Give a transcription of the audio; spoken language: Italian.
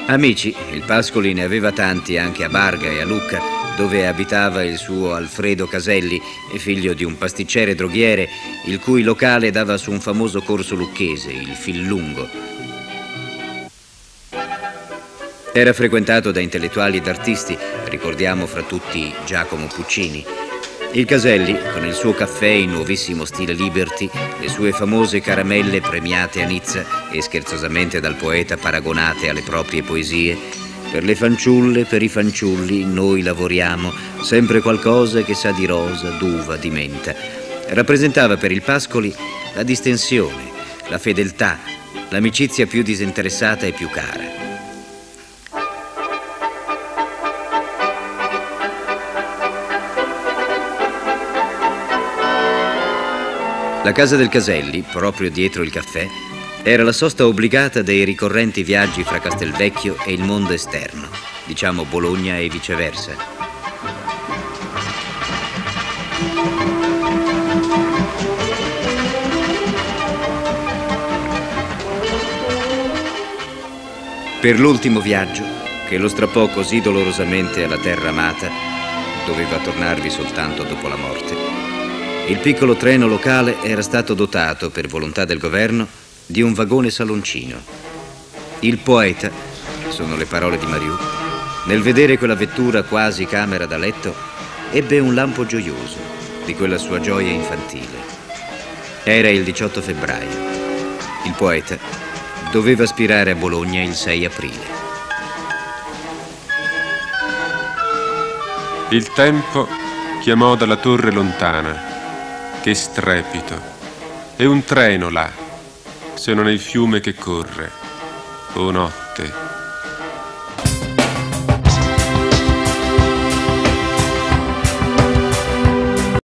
Amici, il Pascoli ne aveva tanti anche a Barga e a Lucca, dove abitava il suo Alfredo Caselli, figlio di un pasticcere droghiere, il cui locale dava su un famoso corso lucchese, il Fillungo. Era frequentato da intellettuali ed artisti, ricordiamo fra tutti Giacomo Puccini. Il Caselli, con il suo caffè in nuovissimo stile Liberty, le sue famose caramelle premiate a Nizza e scherzosamente dal poeta paragonate alle proprie poesie, per le fanciulle, per i fanciulli, noi lavoriamo, sempre qualcosa che sa di rosa, d'uva, di menta. Rappresentava per il Pascoli la distensione, la fedeltà, l'amicizia più disinteressata e più cara. La casa del Caselli, proprio dietro il caffè, era la sosta obbligata dei ricorrenti viaggi fra Castelvecchio e il mondo esterno, diciamo Bologna e viceversa. Per l'ultimo viaggio, che lo strappò così dolorosamente alla terra amata, doveva tornarvi soltanto dopo la morte. Il piccolo treno locale era stato dotato, per volontà del governo, di un vagone saloncino. Il poeta, sono le parole di Mariù, nel vedere quella vettura quasi camera da letto, ebbe un lampo gioioso di quella sua gioia infantile. Era il 18 febbraio. Il poeta doveva spirare a Bologna il 6 aprile. Il tempo chiamò dalla torre lontana. Che strepito! È un treno là, se non è il fiume che corre. Oh notte,